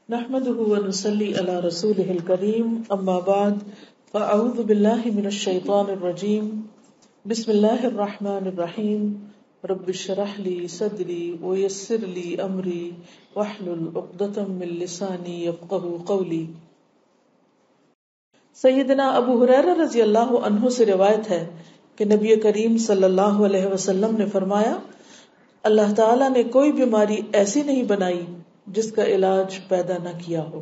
نحمده ونصلي على رسوله الكريم اما بعد فاعوذ بالله من الشيطان الرجيم بسم الله الرحمن الرحيم رب اشرح لي صدري ويسر لي امري واحلل عقدة من لساني يفقهوا قولي۔ سیدنا ابو ہریرہ رضی اللہ عنہ سے روایت ہے کہ نبی کریم صلی اللہ علیہ وسلم نے فرمایا، اللہ تعالیٰ نے کوئی بیماری ایسی نہیں بنائی جس کا علاج پیدا نہ کیا ہو،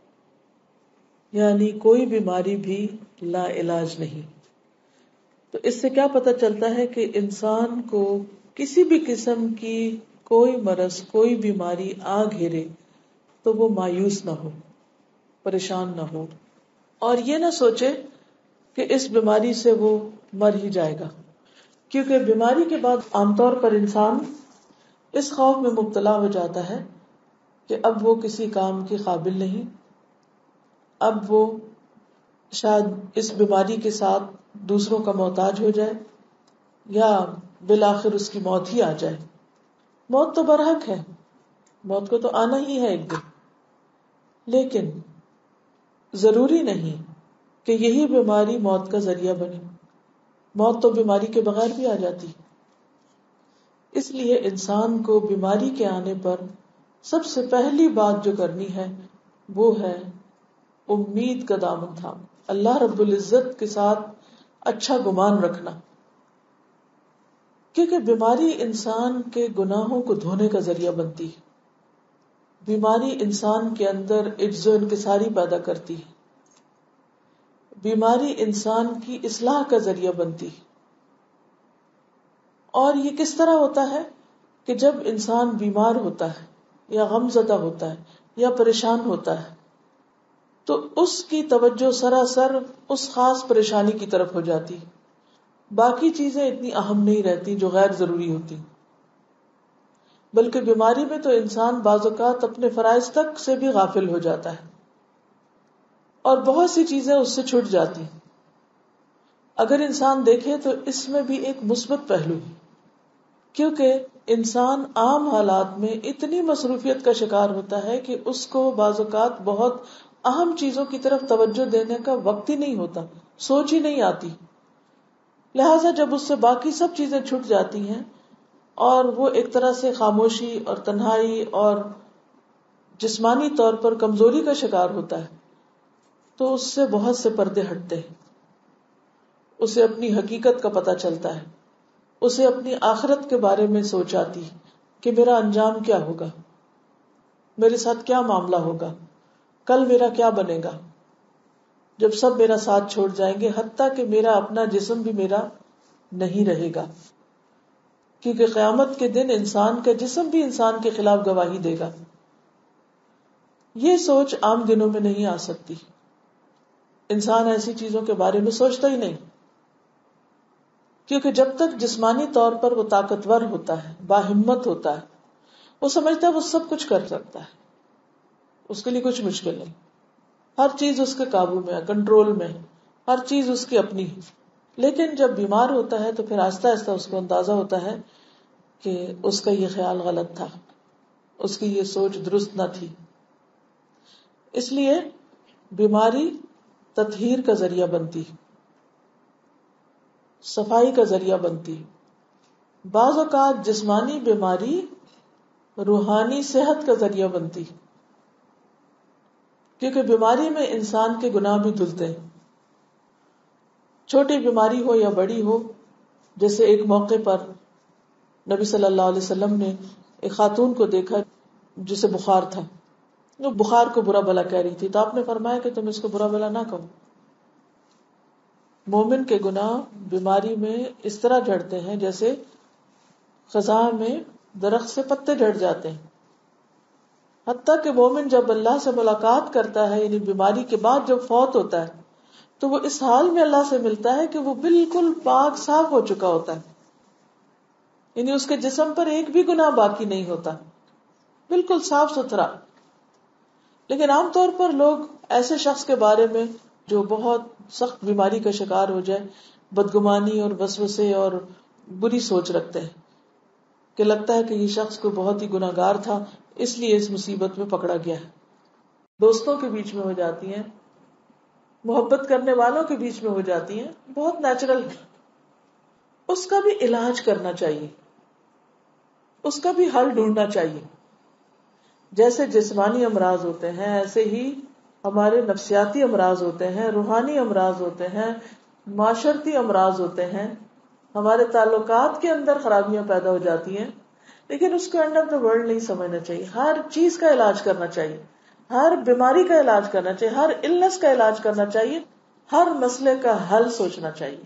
یعنی کوئی بیماری بھی لا علاج نہیں۔ تو اس سے کیا پتہ چلتا ہے کہ انسان کو کسی بھی قسم کی کوئی مرض، کوئی بیماری آ گھیرے تو وہ مایوس نہ ہو، پریشان نہ ہو، اور یہ نہ سوچے کہ اس بیماری سے وہ مر ہی جائے گا، کیونکہ بیماری کے بعد عام طور پر انسان اس خوف میں مبتلا ہو جاتا ہے کہ اب وہ کسی کام کے قابل نہیں، اب وہ شاید اس بیماری کے ساتھ دوسروں کا محتاج ہو جائے یا بالآخر اس کی موت ہی آ جائے۔ موت تو برحق ہے، موت کو تو آنا ہی ہے ایک دن، لیکن ضروری نہیں کہ یہی بیماری موت کا ذریعہ بنے۔ موت تو بیماری کے بغیر بھی آ جاتی۔ اس لیے انسان کو بیماری کے آنے پر سب سے پہلی بات جو کرنی ہے وہ ہے امید کا دامن تھام، اللہ رب العزت کے ساتھ اچھا گمان رکھنا، کیونکہ بیماری انسان کے گناہوں کو دھونے کا ذریعہ بنتی ہے۔ بیماری انسان کے اندر عجز و انکساری پیدا کرتی ہے، بیماری انسان کی اصلاح کا ذریعہ بنتی ہے۔ اور یہ کس طرح ہوتا ہے کہ جب انسان بیمار ہوتا ہے یا غم زدہ ہوتا ہے یا پریشان ہوتا ہے تو اس کی توجہ سراسر اس خاص پریشانی کی طرف ہو جاتی، باقی چیزیں اتنی اہم نہیں رہتی جو غیر ضروری ہوتی، بلکہ بیماری میں تو انسان بعض اوقات اپنے فرائض تک سے بھی غافل ہو جاتا ہے اور بہت سی چیزیں اس سے چھٹ جاتی۔ اگر انسان دیکھے تو اس میں بھی ایک مثبت پہلو ہے، کیونکہ انسان عام حالات میں اتنی مصروفیت کا شکار ہوتا ہے کہ اس کو بعض اوقات بہت اہم چیزوں کی طرف توجہ دینے کا وقت ہی نہیں ہوتا، سوچ ہی نہیں آتی۔ لہٰذا جب اس سے باقی سب چیزیں چھٹ جاتی ہیں اور وہ ایک طرح سے خاموشی اور تنہائی اور جسمانی طور پر کمزوری کا شکار ہوتا ہے تو اس سے بہت سے پردے ہٹتے ہیں، اسے اپنی حقیقت کا پتہ چلتا ہے، اسے اپنی آخرت کے بارے میں سوچ آتی کہ میرا انجام کیا ہوگا، میرے ساتھ کیا معاملہ ہوگا، کل میرا کیا بنے گا جب سب میرا ساتھ چھوڑ جائیں گے، حتیٰ کہ میرا اپنا جسم بھی میرا نہیں رہے گا، کیونکہ قیامت کے دن انسان کا جسم بھی انسان کے خلاف گواہی دے گا۔ یہ سوچ عام دنوں میں نہیں آ سکتی، انسان ایسی چیزوں کے بارے میں سوچتا ہی نہیں، کیونکہ جب تک جسمانی طور پر وہ طاقتور ہوتا ہے، باہمت ہوتا ہے، وہ سمجھتا ہے وہ سب کچھ کر سکتا ہے، اس کے لیے کچھ مشکل نہیں، ہر چیز اس کے قابو میں ہے، کنٹرول میں ہے، ہر چیز اس کی اپنی ہے۔ لیکن جب بیمار ہوتا ہے تو پھر آہستہ آہستہ اس کو اندازہ ہوتا ہے کہ اس کا یہ خیال غلط تھا، اس کی یہ سوچ درست نہ تھی۔ اس لیے بیماری تطہیر کا ذریعہ بنتی، صفائی کا ذریعہ بنتی۔ بعض اوقات جسمانی بیماری روحانی صحت کا ذریعہ بنتی، کیونکہ بیماری میں انسان کے گناہ بھی دھلتے ہیں، چھوٹی بیماری ہو یا بڑی ہو۔ جیسے ایک موقع پر نبی صلی اللہ علیہ وسلم نے ایک خاتون کو دیکھا جسے بخار تھا، وہ بخار کو برا بھلا کہہ رہی تھی، تو آپ نے فرمایا کہ تم اس کو برا بھلا نہ کہو۔ مومن کے گناہ بیماری میں اس طرح جھڑتے ہیں جیسے خزاں میں درخت سے پتے جھڑ جاتے ہیں، حتیٰ کہ مومن جب اللہ سے ملاقات کرتا ہے، یعنی بیماری کے بعد جب فوت ہوتا ہے، تو وہ اس حال میں اللہ سے ملتا ہے کہ وہ بالکل پاک صاف ہو چکا ہوتا ہے، یعنی اس کے جسم پر ایک بھی گناہ باقی نہیں ہوتا، بالکل صاف ستھرا۔ لیکن عام طور پر لوگ ایسے شخص کے بارے میں جو بہت سخت بیماری کا شکار ہو جائے بدگمانی اور وسوسے اور بری سوچ رکھتے ہیں کہ لگتا ہے کہ یہ شخص کو بہت ہی گناہگار تھا، اس لیے اس مصیبت میں پکڑا گیا ہے۔ دوستوں کے بیچ میں ہو جاتی ہیں، محبت کرنے والوں کے بیچ میں ہو جاتی ہیں، بہت نیچرل ہے. اس کا بھی علاج کرنا چاہیے، اس کا بھی حل ڈھونڈنا چاہیے. جیسے جسمانی امراض ہوتے ہیں ایسے ہی ہمارے نفسیاتی امراض ہوتے ہیں، روحانی امراض ہوتے ہیں، معاشرتی امراض ہوتے ہیں، ہمارے تعلقات کے اندر خرابیاں پیدا ہو جاتی ہیں. لیکن اس کو اینڈ آف دا ورلڈ نہیں سمجھنا چاہیے. ہر چیز کا علاج کرنا چاہیے، ہر بیماری کا علاج کرنا چاہیے، ہر النس کا علاج کرنا چاہیے، ہر مسئلے کا حل سوچنا چاہیے.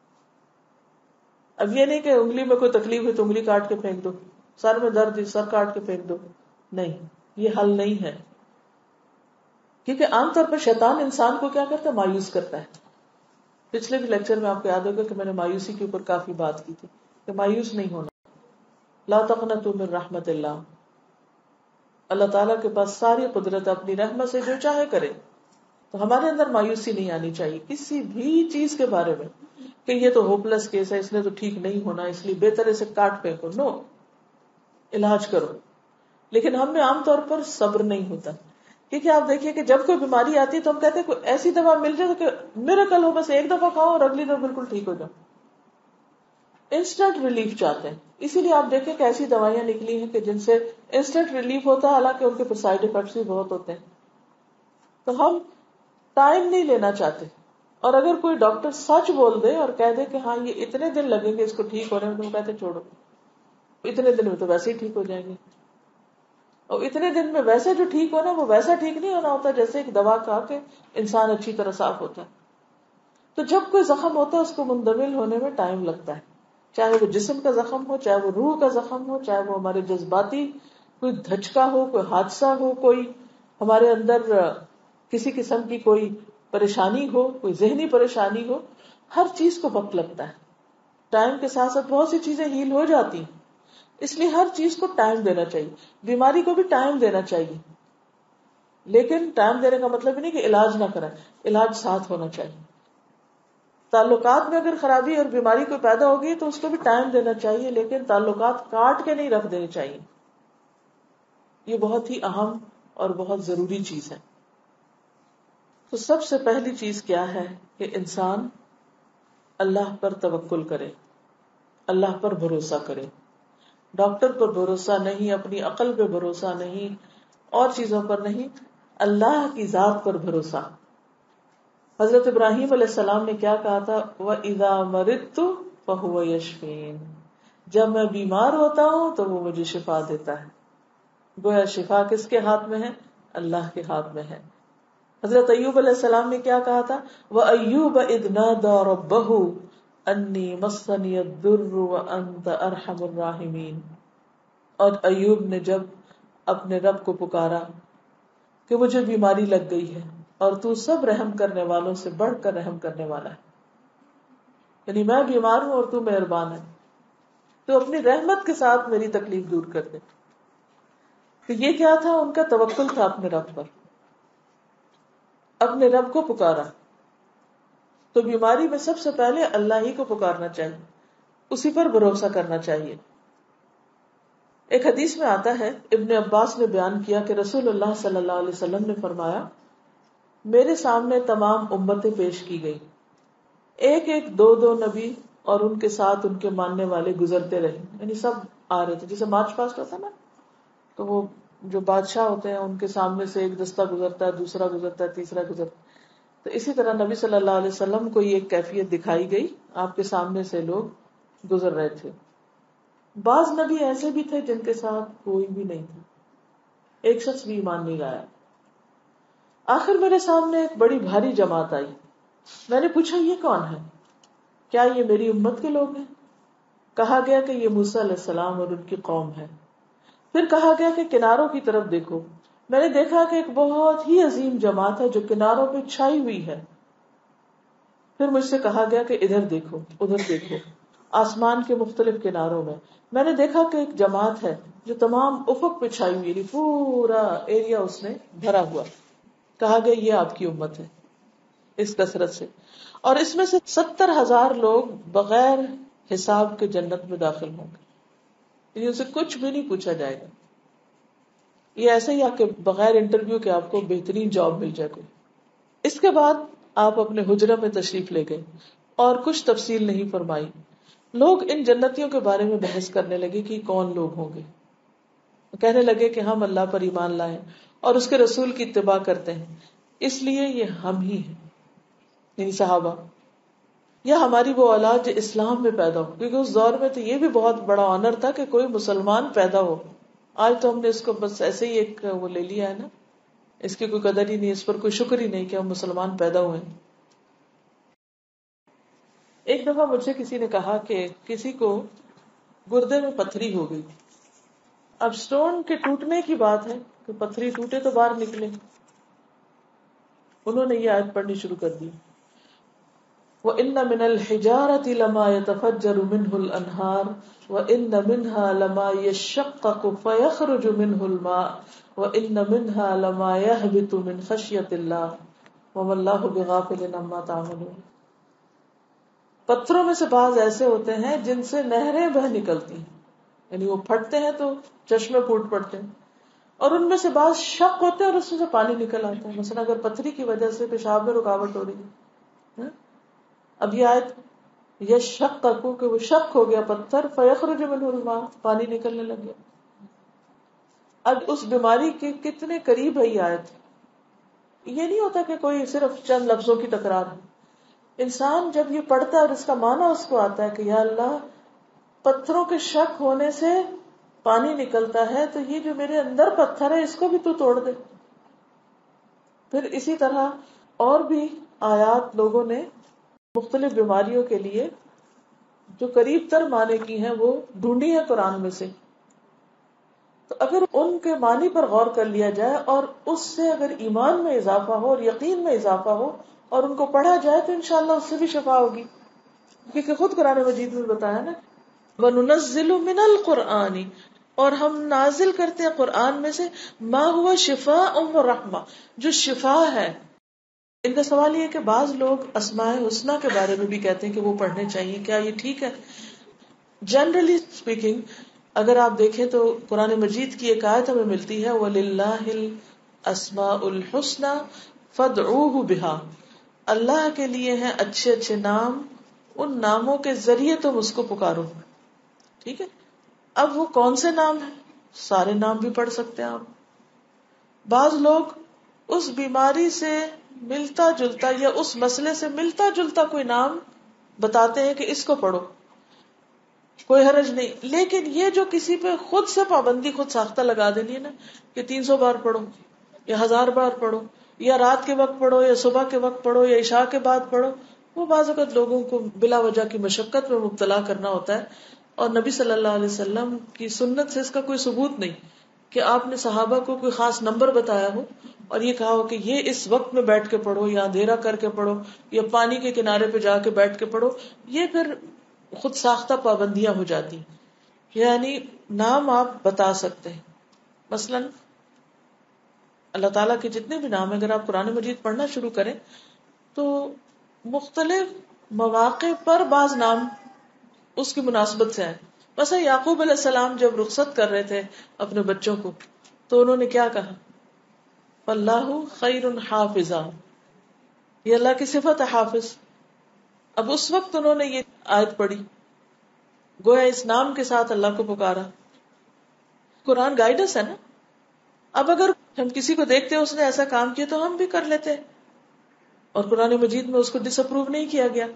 اب یہ نہیں کہ انگلی میں کوئی تکلیف ہے تو انگلی کاٹ کے پھینک دو، سر میں درد ہے سر کاٹ کے پھینک دو. نہیں، یہ حل نہیں ہے. کیونکہ عام طور پر شیطان انسان کو کیا کرتا ہے؟ مایوس کرتا ہے. پچھلے بھی لیکچر میں آپ کو یاد ہوگا کہ میں نے مایوسی کے اوپر کافی بات کی تھی کہ مایوس نہیں ہونا. لا تقنطوا من رحمت اللہ. اللہ تعالیٰ کے پاس ساری قدرت، اپنی رحمت سے جو چاہے کرے. تو ہمارے اندر مایوسی نہیں آنی چاہیے کسی بھی چیز کے بارے میں کہ یہ تو ہوپلس کیس ہے، اس نے تو ٹھیک نہیں ہونا اس لیے بہتر اسے کاٹ پھینکو. نو، علاج کرو. لیکن ہم میں عام طور پر صبر نہیں ہوتا. کیونکہ آپ دیکھیے کہ جب کوئی بیماری آتی ہے تو ہم کہتے ہیں کوئی ایسی دوا مل جائے کہ میریکل ہو، بس ایک دفعہ کھاؤ اور اگلی دفعہ بالکل ٹھیک ہو جاؤ. انسٹنٹ ریلیف چاہتے ہیں. اسی لیے آپ دیکھیں کہ ایسی دوائیاں نکلی ہیں کہ جن سے انسٹنٹ ریلیف ہوتا ہے، حالانکہ ان کے سائڈ افیکٹس بھی بہت ہوتے ہیں. تو ہم ٹائم نہیں لینا چاہتے. اور اگر کوئی ڈاکٹر سچ بول دے اور کہہ دے کہ ہاں یہ اتنے دن لگیں گے اس کو ٹھیک ہونے میں، تو ہم کہتے ہیں چھوڑو، اتنے دن میں تو ویسے ہی ٹھیک ہو جائیں گے. اور اتنے دن میں ویسے جو ٹھیک ہونا وہ ویسا ٹھیک نہیں ہونا ہوتا جیسے ایک دوا کھا کے انسان اچھی طرح صاف ہوتا ہے. تو جب کوئی زخم ہوتا ہے اس کو مندمل ہونے میں ٹائم لگتا ہے، چاہے وہ جسم کا زخم ہو، چاہے وہ روح کا زخم ہو، چاہے وہ ہمارے جذباتی کوئی دھچکا ہو، کوئی حادثہ ہو، کوئی ہمارے اندر کسی قسم کی کوئی پریشانی ہو، کوئی ذہنی پریشانی ہو. ہر چیز کو وقت لگتا ہے. ٹائم کے ساتھ ساتھ بہت سی چیزیں ہیل ہو جاتی ہیں، اس لیے ہر چیز کو ٹائم دینا چاہیے. بیماری کو بھی ٹائم دینا چاہیے، لیکن ٹائم دینے کا مطلب نہیں کہ علاج نہ کریں، علاج ساتھ ہونا چاہیے. تعلقات میں اگر خرابی اور بیماری کوئی پیدا ہوگی تو اس کو بھی ٹائم دینا چاہیے، لیکن تعلقات کاٹ کے نہیں رکھ دینے چاہیے. یہ بہت ہی اہم اور بہت ضروری چیز ہے. تو سب سے پہلی چیز کیا ہے کہ انسان اللہ پر توکل کرے، اللہ پر بھروسہ کرے. ڈاکٹر پر بھروسہ نہیں، اپنی عقل پہ بھروسہ نہیں، اور چیزوں پر نہیں، اللہ کی ذات پر بھروسہ. حضرت ابراہیم علیہ السلام نے کیا کہا تھا؟ وَإِذَا مَرِضْتُ فَهُوَ يَشْفِينِ. جب میں بیمار ہوتا ہوں تو وہ مجھے شفا دیتا ہے. گویا شفا کس کے ہاتھ میں ہے؟ اللہ کے ہاتھ میں ہے. حضرت ایوب علیہ السلام نے کیا کہا تھا؟ وَأَيُّوبَ إِذْ نَادَى رَبَّهُ أَنِّي مَسَّنِيَ الضُّرُّ وَأَنْتَ أَرْحَمُ الرَّاحِمِينَ. اور ایوب نے جب اپنے رب کو پکارا کہ مجھے بیماری لگ گئی ہے اور تو سب رحم کرنے والوں سے بڑھ کر رحم کرنے والا ہے. یعنی میں بیمار ہوں اور تو مہربان ہے، تو اپنی رحمت کے ساتھ میری تکلیف دور کر دے. تو یہ کیا تھا؟ ان کا توکل تھا اپنے رب پر، اپنے رب کو پکارا. تو بیماری میں سب سے پہلے اللہ ہی کو پکارنا چاہیے، اسی پر بھروسہ کرنا چاہیے. ایک حدیث میں آتا ہے، ابن عباس نے بیان کیا کہ رسول اللہ صلی اللہ علیہ وسلم نے فرمایا، میرے سامنے تمام امتیں پیش کی گئی، ایک ایک دو دو نبی اور ان کے ساتھ ان کے ماننے والے گزرتے رہے. یعنی سب آ رہے تھے، جیسے مارچ پاسٹ ہوتا نا، تو وہ جو بادشاہ ہوتے ہیں ان کے سامنے سے ایک دستہ گزرتا ہے، دوسرا گزرتا ہے، تیسرا گزرتا ہے. تو اسی طرح نبی صلی اللہ علیہ وسلم کو یہ ایک کیفیت دکھائی گئی، آپ کے سامنے سے لوگ گزر رہے تھے. بعض نبی ایسے بھی تھے جن کے ساتھ کوئی بھی نہیں تھا، ایک شخص بھی ایمان نہیں لایا. آخر میرے سامنے ایک بڑی بھاری جماعت آئی. میں نے پوچھا یہ کون ہے؟ کیا یہ میری امت کے لوگ ہیں؟ کہا گیا کہ یہ موسیٰ علیہ السلام اور ان کی قوم ہے. پھر کہا گیا کہ کناروں کی طرف دیکھو. میں نے دیکھا کہ ایک بہت ہی عظیم جماعت ہے جو کناروں پہ چھائی ہوئی ہے. پھر مجھ سے کہا گیا کہ ادھر دیکھو، ادھر دیکھو، آسمان کے مختلف کناروں میں. میں نے دیکھا کہ ایک جماعت ہے جو تمام افق پہ چھائی ہوئی، پورا ایریا اس نے بھرا ہوا. کہا گیا یہ آپ کی امت ہے اس کثرت سے، اور اس میں سے 70,000 لوگ بغیر حساب کے جنت میں داخل ہوں گے. ان سے کچھ بھی نہیں پوچھا جائے گا. یہ ایسے ہی آپ کے بغیر انٹرویو کے آپ کو بہترین جاب مل جائے کوئی. اس کے بعد آپ اپنے حجرہ میں تشریف لے گئے اور کچھ تفصیل نہیں فرمائی. لوگ ان جنتیوں کے بارے میں بحث کرنے لگے کہ کون لوگ ہوں گے. کہنے لگے کہ ہم اللہ پر ایمان لائے اور اس کے رسول کی اتباع کرتے ہیں، اس لیے یہ ہم ہی ہیں، یعنی صحابہ، یا ہماری وہ اولاد جو اسلام میں پیدا ہو. کیونکہ اس دور میں تو یہ بھی بہت بڑا آنر تھا کہ کوئی مسلمان پیدا ہو. آج تو ہم نے اس کو بس ایسے ہی ایک وہ لے لیا ہے نا، اس کی کوئی قدر ہی نہیں، اس پر کوئی شکر ہی نہیں کہ ہم مسلمان پیدا ہوئے. ایک دفعہ مجھ سے کسی نے کہا کہ کسی کو گردے میں پتھری ہو گئی. اب سٹون کے ٹوٹنے کی بات ہے کہ پتھری ٹوٹے تو باہر نکلے. انہوں نے یہ آیت پڑھنی شروع کر دی، وَإِنَّ مِنَ الْحِجَارَةِ لَمَا يَتَفَجَّرُ مِنْهُ الْأَنْهَارُ وَإِنَّ مِنْهَا لَمَا يَشَّقَّقُ فَيَخْرُجُ مِنْهُ الْمَاءُ وَإِنَّ مِنْهَا لَمَا يَهْبِطُ مِنْ خَشْيَةِ اللَّهِ وَمَا اللَّهُ بِغَافِلٍ عَمَّا تَعْمَلُونَ. پتھروں میں سے بعض ایسے ہوتے ہیں جن سے نہریں بہ نکلتی ہیں، یعنی وہ پھٹتے ہیں تو چشمے پھوٹ پڑتے ہیں، اور ان میں سے بعض شق ہوتے ہیں اور اس میں سے پانی نکل آتا ہے. مثلا اگر پتھری کی وجہ سے پیشاب میں رکاوٹ ہو رہی ہے، اب یہ آیت یہ شق کو کہ وہ شق ہو گیا پتھر، فیخرج منہ الماء، پانی نکلنے لگ گیا. اب اس بیماری کے کتنے قریب ہے یہ آیت. یہ نہیں ہوتا کہ کوئی صرف چند لفظوں کی تکرار ہے. انسان جب یہ پڑھتا ہے اور اس کا معنی اس کو آتا ہے کہ یا اللہ پتھروں کے شک ہونے سے پانی نکلتا ہے، تو یہ جو میرے اندر پتھر ہے اس کو بھی تو توڑ دے. پھر اسی طرح اور بھی آیات لوگوں نے مختلف بیماریوں کے لیے جو قریب تر معنی کی ہیں وہ ڈھونڈی ہے قرآن میں سے. تو اگر ان کے معنی پر غور کر لیا جائے اور اس سے اگر ایمان میں اضافہ ہو اور یقین میں اضافہ ہو اور ان کو پڑھا جائے تو انشاءاللہ اس سے بھی شفا ہوگی. کیونکہ خود قرآن مجید میں بتایا نا وَنُنَزِّلُ مِنَ الْقُرْآنِ، اور ہم نازل کرتے ہیں قرآن میں سے ما ہوا شفاء ورحمہ، جو شفا ہے. ان کا سوال یہ ہے کہ بعض لوگ اسماء حسنہ کے بارے میں بھی کہتے ہیں کہ وہ پڑھنے چاہیے، کیا یہ ٹھیک ہے؟ جنرلی اسپیکنگ اگر آپ دیکھیں تو قرآن مجید کی ایک آیت ہمیں ملتی ہے وَلِلَّهِ الْأَسْمَاءُ الْحُسْنَى فَادْعُوهُ بِهَا، اللہ کے لیے ہیں اچھے اچھے نام، ان ناموں کے ذریعے تم اس کو پکارو. ٹھیک ہے. اب وہ کون سے نام ہیں؟ سارے نام بھی پڑھ سکتے ہیں آپ. بعض لوگ اس بیماری سے ملتا جلتا یا اس مسئلے سے ملتا جلتا کوئی نام بتاتے ہیں کہ اس کو پڑھو، کوئی حرج نہیں. لیکن یہ جو کسی پہ خود سے پابندی خود ساختہ لگا دینی ہے نا کہ 300 بار پڑھو یا 1000 بار پڑھو یا رات کے وقت پڑھو یا صبح کے وقت پڑھو یا عشاء کے بعد پڑھو، وہ بعض اوقات لوگوں کو بلا وجہ کی مشقت میں مبتلا کرنا ہوتا ہے. اور نبی صلی اللہ علیہ وسلم کی سنت سے اس کا کوئی ثبوت نہیں کہ آپ نے صحابہ کو کوئی خاص نمبر بتایا ہو اور یہ کہا ہو کہ یہ اس وقت میں بیٹھ کے پڑھو یا اندھیرا کر کے پڑھو یا پانی کے کنارے پہ جا کے بیٹھ کے پڑھو. یہ پھر خود ساختہ پابندیاں ہو جاتی. یعنی نام آپ بتا سکتے ہیں. مثلا اللہ تعالیٰ کے جتنے بھی نام ہیں اگر آپ قرآن مجید پڑھنا شروع کریں تو مختلف مواقع پر بعض نام اس کی مناسبت سے آئے. مثلا یعقوب علیہ السلام جب رخصت کر رہے تھے اپنے بچوں کو تو انہوں نے کیا کہا؟ فاللہ خیر حافظا، یہ اللہ کی صفت ہے حافظ. اب اس وقت انہوں نے یہ آیت پڑھی، گویا اس نام کے ساتھ اللہ کو پکارا. قرآن گائیڈنس ہے نا. اب اگر ہم کسی کو دیکھتے ہیں اس نے ایسا کام کیا تو ہم بھی کر لیتے ہیں، اور قرآن مجید میں اس کو ڈس اپروو نہیں کیا گیا.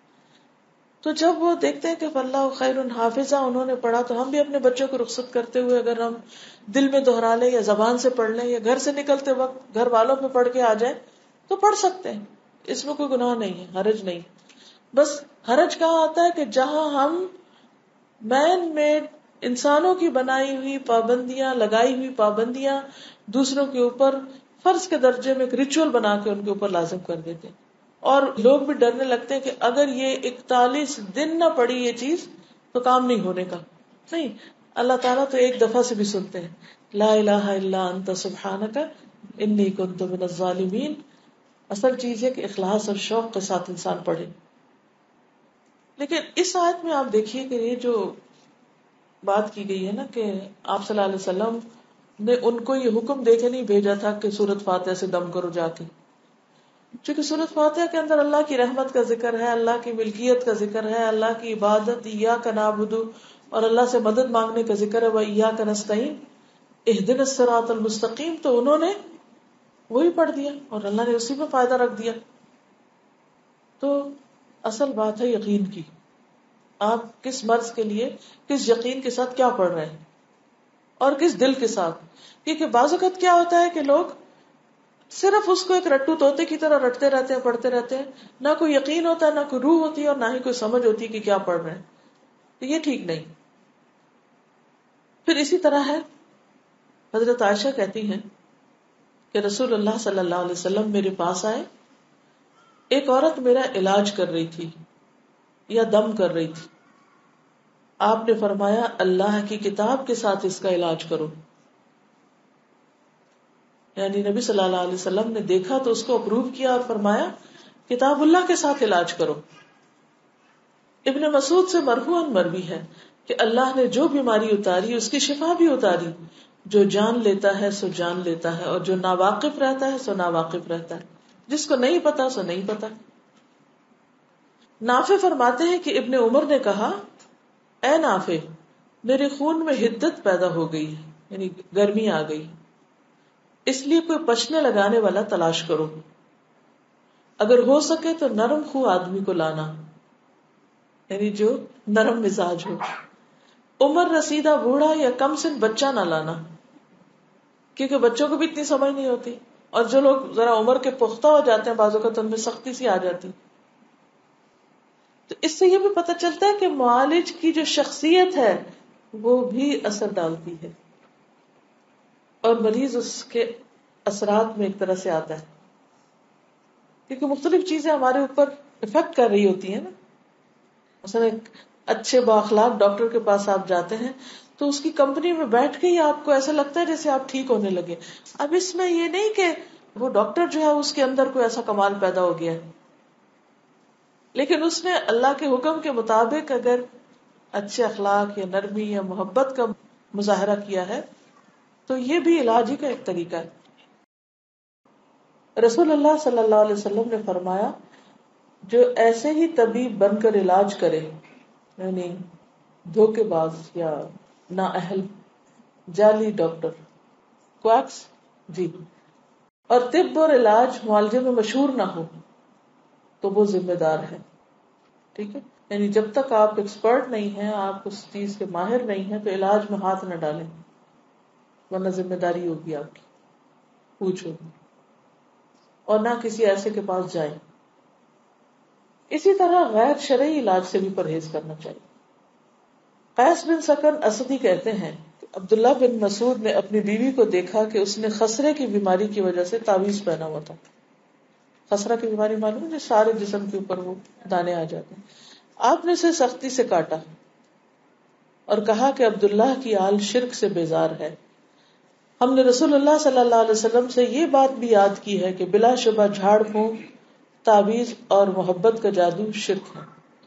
تو جب وہ دیکھتے ہیں کہ اللہ خیر حافظہ انہوں نے پڑھا تو ہم بھی اپنے بچوں کو رخصت کرتے ہوئے اگر ہم دل میں دہرا لیں یا زبان سے پڑھ لیں یا گھر سے نکلتے وقت گھر والوں پہ پڑھ کے آ جائیں تو پڑھ سکتے ہیں. اس میں کوئی گناہ نہیں ہے، حرج نہیں. بس حرج کہاں آتا ہے کہ جہاں ہم مین میڈ انسانوں کی بنائی ہوئی پابندیاں، لگائی ہوئی پابندیاں دوسروں کے اوپر فرض کے درجے میں ایک ریچول بنا کے ان کے اوپر لازم کر دیتے ہیں. اور لوگ بھی ڈرنے لگتے ہیں کہ اگر یہ 41 دن نہ پڑی یہ چیز تو کام نہیں ہونے کا. نہیں، اللہ تعالیٰ تو ایک دفعہ سے بھی سنتے ہیں. لا الہ الا انت سبحانک انی کنت من الظالمین. اصل چیز ہے کہ اخلاص اور شوق کے ساتھ انسان پڑھے. لیکن اس آیت میں آپ دیکھیے کہ یہ جو بات کی گئی ہے نا کہ آپ صلی اللہ علیہ وسلم نے ان کو یہ حکم دے کے نہیں بھیجا تھا کہ سورۃ فاتحہ سے دم کرو جا کے، چونکہ سورۃ فاتحہ کے اندر اللہ کی رحمت کا ذکر ہے، اللہ کی ملکیت کا ذکر ہے، اللہ کی عبادت، ایاک نعبد، اور اللہ سے مدد مانگنے کا ذکر ہے، وایاک نستعین، اہدنا الصراط المستقیم، تو انہوں نے وہی پڑھ دیا اور اللہ نے اسی میں فائدہ رکھ دیا. تو اصل بات ہے یقین کی، آپ کس مرض کے لیے کس یقین کے ساتھ کیا پڑھ رہے ہیں اور کس دل کے ساتھ. کیونکہ بعض اوقات کیا ہوتا ہے کہ لوگ صرف اس کو ایک رٹو طوطے کی طرح رٹتے رہتے ہیں، پڑھتے رہتے ہیں، نہ کوئی یقین ہوتا ہے، نہ کوئی روح ہوتی ہے، اور نہ ہی کوئی سمجھ ہوتی ہے کہ کیا پڑھ رہے ہیں. تو یہ ٹھیک نہیں. پھر اسی طرح ہے، حضرت عائشہ کہتی ہیں کہ رسول اللہ صلی اللہ علیہ وسلم میرے پاس آئے، ایک عورت میرا علاج کر رہی تھی یا دم کر رہی تھی. آپ نے فرمایا اللہ کی کتاب کے ساتھ اس کا علاج کرو. یعنی نبی صلی اللہ علیہ وسلم نے دیکھا تو اس کو اپروو کیا اور فرمایا کتاب اللہ کے ساتھ علاج کرو. ابن مسعود سے مرفوعاً مروی ہے کہ اللہ نے جو بیماری اتاری اس کی شفا بھی اتاری. جو جان لیتا ہے سو جان لیتا ہے، اور جو ناواقف رہتا ہے سو ناواقف رہتا ہے. جس کو نہیں پتا سو نہیں پتا. نافع فرماتے ہیں کہ ابن عمر نے کہا اے نافع، میرے خون میں حدت پیدا ہو گئی، یعنی گرمی آ گئی، اس لیے کوئی پچنے لگانے والا تلاش کرو، اگر ہو سکے تو نرم خو آدمی کو لانا، یعنی جو نرم مزاج ہو. عمر رسیدہ بوڑھا یا کم سن بچہ نہ لانا، کیونکہ بچوں کو بھی اتنی سمجھ نہیں ہوتی، اور جو لوگ ذرا عمر کے پختہ ہو جاتے ہیں بعض اوقات ان میں سختی سی آ جاتی. تو اس سے یہ بھی پتہ چلتا ہے کہ معالج کی جو شخصیت ہے وہ بھی اثر ڈالتی ہے، اور مریض اس کے اثرات میں ایک طرح سے آتا ہے، کیونکہ مختلف چیزیں ہمارے اوپر افیکٹ کر رہی ہوتی ہیں نا. مثلا ایک اچھے بااخلاق ڈاکٹر کے پاس آپ جاتے ہیں تو اس کی کمپنی میں بیٹھ کے ہی آپ کو ایسا لگتا ہے جیسے آپ ٹھیک ہونے لگے. اب اس میں یہ نہیں کہ وہ ڈاکٹر جو ہے اس کے اندر کوئی ایسا کمال پیدا ہو گیا ہے، لیکن اس نے اللہ کے حکم کے مطابق اگر اچھے اخلاق یا نرمی یا محبت کا مظاہرہ کیا ہے تو یہ بھی علاج ہی کا ایک طریقہ ہے. رسول اللہ صلی اللہ علیہ وسلم نے فرمایا جو ایسے ہی طبیب بن کر علاج کرے، یعنی دھوکے باز یا نااہل، جعلی ڈاکٹر، کویکس، جی، اور طب اور علاج معالجے میں مشہور نہ ہو تو وہ ذمہ دار ہے. ٹھیک ہے، یعنی جب تک آپ ایکسپرٹ نہیں ہیں، آپ اس چیز کے ماہر نہیں ہیں، تو علاج میں ہاتھ نہ ڈالیں، ورنہ ذمہ داری ہوگی آپ کی، پوچھو، اور نہ کسی ایسے کے پاس جائیں. اسی طرح غیر شرعی علاج سے بھی پرہیز کرنا چاہیے. قیس بن سکن اسدی کہتے ہیں کہ عبداللہ بن مسعود نے اپنی بیوی کو دیکھا کہ اس نے خسرے کی بیماری کی وجہ سے تعویذ پہنا ہوا تھا. خسرہ کی بیماری معلوم ہے، جو سارے جسم کے اوپر وہ دانے آ جاتے ہیں. آپ نے اسے سختی سے کاٹا اور کہا کہ عبداللہ کی آل شرک سے بیزار ہے. ہم نے رسول اللہ صلی اللہ علیہ وسلم سے یہ بات بھی یاد کی ہے کہ بلا شبہ جھاڑ پھونک، تعویذ اور محبت کا جادو شرک ہے.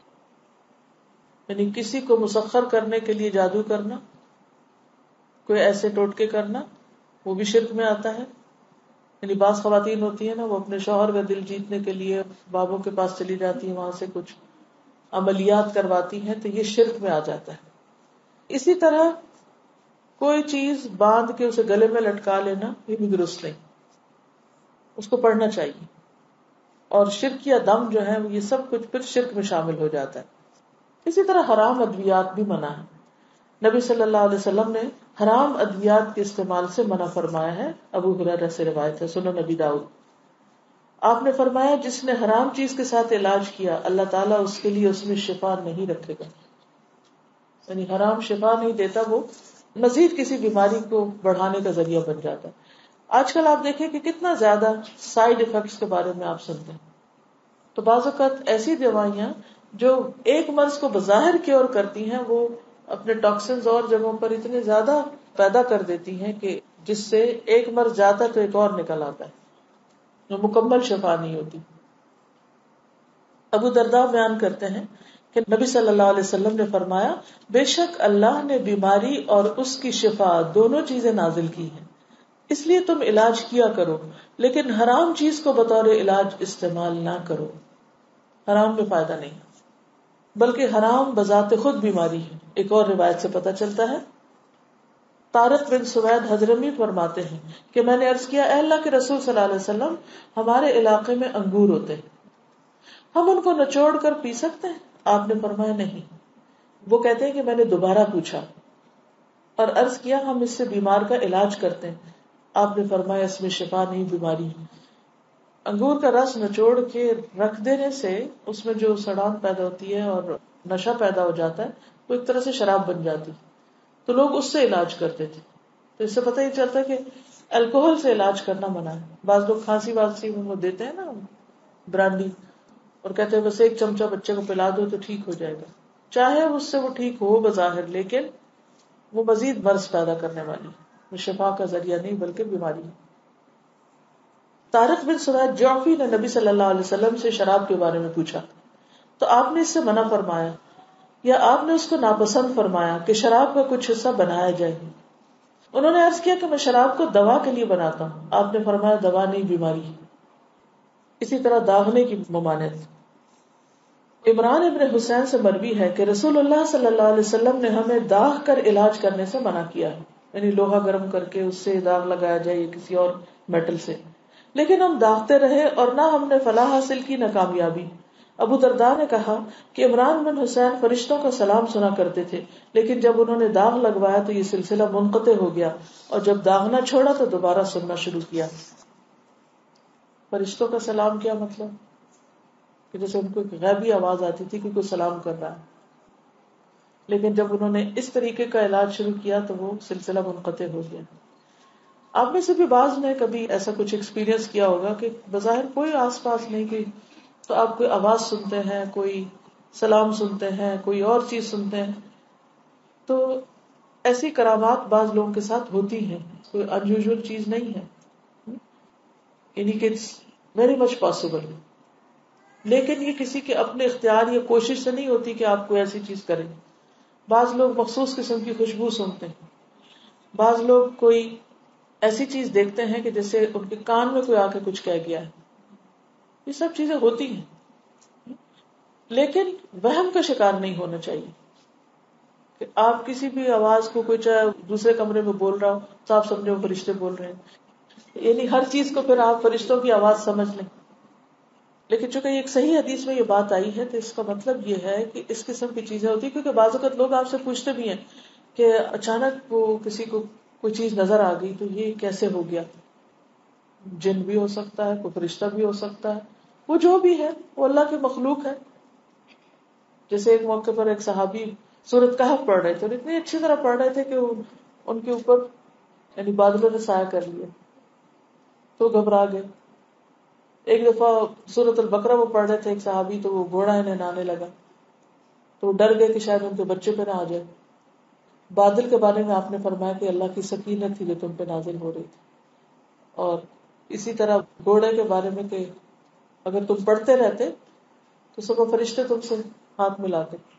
یعنی کسی کو مسخر کرنے کے لیے جادو کرنا، کوئی ایسے ٹوٹکے کرنا، وہ بھی شرک میں آتا ہے. یعنی بعض خواتین ہوتی ہیں نا، وہ اپنے شوہر کا دل جیتنے کے لیے بابوں کے پاس چلی جاتی ہیں، وہاں سے کچھ عملیات کرواتی ہیں، تو یہ شرک میں آ جاتا ہے. اسی طرح کوئی چیز باندھ کے اسے گلے میں لٹکا لینا، یہ بھی درست نہیں، اس کو پڑھنا چاہیے. اور شرک یا دم جو ہے یہ سب کچھ پھر شرک میں شامل ہو جاتا ہے. اسی طرح حرام ادویات بھی منع ہے. نبی صلی اللہ علیہ وسلم نے حرام ادویات کے استعمال سے منع فرمایا ہے. ابو ہریرہ سے روایت ہے، سنن نبی داؤد. آپ نے فرمایا جس نے حرام چیز کے ساتھ علاج کیا اللہ تعالیٰ اس کے لیے اس میں شفا نہیں رکھے گا. یعنی حرام شفا نہیں دیتا، وہ مزید کسی بیماری کو بڑھانے کا ذریعہ بن جاتا ہے. آج کل آپ دیکھیں کہ کتنا زیادہ سائیڈ ایفیکٹس کے بارے میں آپ سنتے ہیں. تو بعض اوقات ایسی دوائیاں جو ایک مرض کو بظاہر کیور کرتی ہیں، وہ اپنے ٹاکسنز اور جگہوں پر اتنے زیادہ پیدا کر دیتی ہیں کہ جس سے ایک مرض جاتا ہے تو ایک اور نکل آتا ہے، جو مکمل شفا نہیں ہوتی. ابو درداء بیان کرتے ہیں کہ کہ نبی صلی اللہ علیہ وسلم نے فرمایا بے شک اللہ نے بیماری اور اس کی شفا دونوں چیزیں نازل کی ہیں، اس لیے تم علاج کیا کرو لیکن حرام چیز کو بطور علاج استعمال نہ کرو. حرام میں فائدہ نہیں بلکہ حرام بذات خود بیماری ہے. ایک اور روایت سے پتہ چلتا ہے، طارق بن سوید حضرمی فرماتے ہیں کہ میں نے عرض کیا اے اللہ کے رسول صلی اللہ علیہ وسلم، ہمارے علاقے میں انگور ہوتے ہیں، ہم ان کو نچوڑ کر پی سکتے ہیں؟ آپ نے فرمایا نہیں. وہ کہتے ہیں کہ میں نے دوبارہ پوچھا اور عرض کیا ہم اس سے بیمار کا علاج کرتے ہیں. آپ نے فرمایا اس میں شفا نہیں، بیماری. انگور کا رس نچوڑ کے رکھ دینے سے اس میں جو سڑان پیدا ہوتی ہے اور نشہ پیدا ہو جاتا ہے وہ ایک طرح سے شراب بن جاتی، تو لوگ اس سے علاج کرتے تھے. تو اس سے پتہ ہی چلتا ہے کہ الکوہل سے علاج کرنا منع ہے. بعض لوگ کھانسی وانسی میں وہ دیتے ہیں نا برانڈی، اور کہتے ہیں بس ایک چمچہ بچے کو پلا دو تو ٹھیک ہو جائے گا. چاہے اس سے وہ ٹھیک ہو بظاہر، لیکن وہ مزید مرض پیدا کرنے والی، وہ شفا کا ذریعہ نہیں بلکہ بیماری. طارق بن سوید جعفی نے نبی صلی اللہ علیہ وسلم سے شراب کے بارے میں پوچھا تو آپ نے اس سے منع فرمایا یا آپ نے اس کو ناپسند فرمایا کہ شراب کا کچھ حصہ بنایا جائے. انہوں نے عرض کیا کہ میں شراب کو دوا کے لیے بناتا ہوں. آپ نے فرمایا دوا نہیں، بیماری. اسی طرح داغنے کی ممانعت. عمران ابن حسین سے مروی ہے کہ رسول اللہ صلی اللہ علیہ وسلم نے ہمیں داغ کر علاج کرنے سے منع کیا ہے، یعنی لوہا گرم کر کے اس سے داغ لگایا جائے یا کسی اور میٹل سے. لیکن ہم داغتے رہے اور نہ ہم نے فلاح حاصل کی نہ کامیابی. ابو درداء نے کہا کہ عمران بن حسین فرشتوں کا سلام سنا کرتے تھے، لیکن جب انہوں نے داغ لگوایا تو یہ سلسلہ منقطع ہو گیا، اور جب داغنا چھوڑا تو دوبارہ سننا شروع کیا. فرشتوں کا سلام کیا مطلب؟ کہ جیسے ان کو ایک غیبی آواز آتی تھی کہ کوئی سلام کر رہا ہے، لیکن جب انہوں نے اس طریقے کا علاج شروع کیا تو وہ سلسلہ منقطع ہو گیا. آپ میں سے بھی بعض نے کبھی ایسا کچھ ایکسپیرینس کیا ہوگا کہ بظاہر کوئی آس پاس نہیں، کہ تو آپ کوئی آواز سنتے ہیں، کوئی سلام سنتے ہیں، کوئی اور چیز سنتے ہیں. تو ایسی کرامات بعض لوگوں کے ساتھ ہوتی ہیں، کوئی انیوژل چیز نہیں ہے، یعنی کہ اٹس ویری مچ پاسبل. لیکن یہ کسی کے اپنے اختیار یا کوشش سے نہیں ہوتی کہ آپ کوئی ایسی چیز کریں. بعض لوگ مخصوص قسم کی خوشبو سنتے ہیں، بعض لوگ کوئی ایسی چیز دیکھتے ہیں کہ جیسے ان کے کان میں کوئی آ کے کچھ کہہ گیا ہے. یہ سب چیزیں ہوتی ہیں، لیکن وہم کا شکار نہیں ہونا چاہیے کہ آپ کسی بھی آواز کو، کوئی چاہے دوسرے کمرے میں بول رہا ہو تو آپ سمجھے وہ فرشتے بول رہے ہیں، یعنی ہر چیز کو پھر آپ فرشتوں کی آواز سمجھ لیں. لیکن چونکہ ایک صحیح حدیث میں یہ بات آئی ہے تو اس کا مطلب یہ ہے کہ اس قسم کی چیزیں ہوتی ہیں، کیونکہ بعض اوقات لوگ آپ سے پوچھتے بھی ہیں کہ اچانک وہ کسی کو کوئی چیز نظر آ گئی تو یہ کیسے ہو گیا. جن بھی ہو سکتا ہے، کوئی فرشتہ بھی ہو سکتا ہے، وہ جو بھی ہے وہ اللہ کی مخلوق ہے. جیسے ایک موقع پر ایک صحابی سورۃ کہف پڑھ رہے تھے اور اتنی اچھی طرح پڑھ رہے تھے کہ ان کے اوپر یعنی بادلوں نے سایہ کر لیا تو گھبرا گئے. ایک دفعہ سورۃ البقرہ وہ پڑھ رہے تھے ایک صحابی، تو وہ گھوڑا انہیں نہانے لگا تو وہ ڈر گئے کہ شاید ان کے بچے پہ نہ آ جائے. بادل کے بارے میں آپ نے فرمایا کہ اللہ کی سکینت تھی جو تم پہ نازل ہو رہی تھی. اور اسی طرح گھوڑے کے بارے میں کہ اگر تم پڑھتے رہتے تو صبح فرشتے تم سے ہاتھ ملاتے.